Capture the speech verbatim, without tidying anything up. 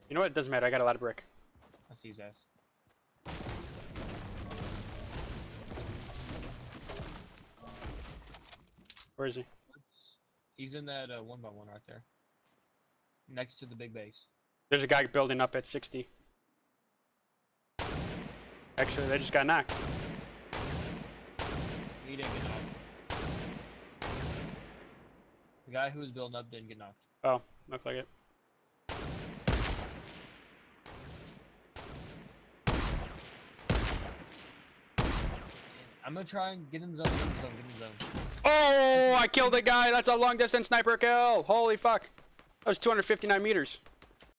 You know what? It doesn't matter. I got a lot of brick. I see his ass. Where is he? He's in that uh, one by one right there. Next to the big base. There's a guy building up at sixty. Actually, they just got knocked. He didn't get knocked. The guy who was building up didn't get knocked. Oh, looked like it. I'm gonna try and get in the zone, get in the zone, get in the zone. Oh, I killed a guy. That's a long distance sniper kill. Holy fuck. That was two hundred fifty-nine meters.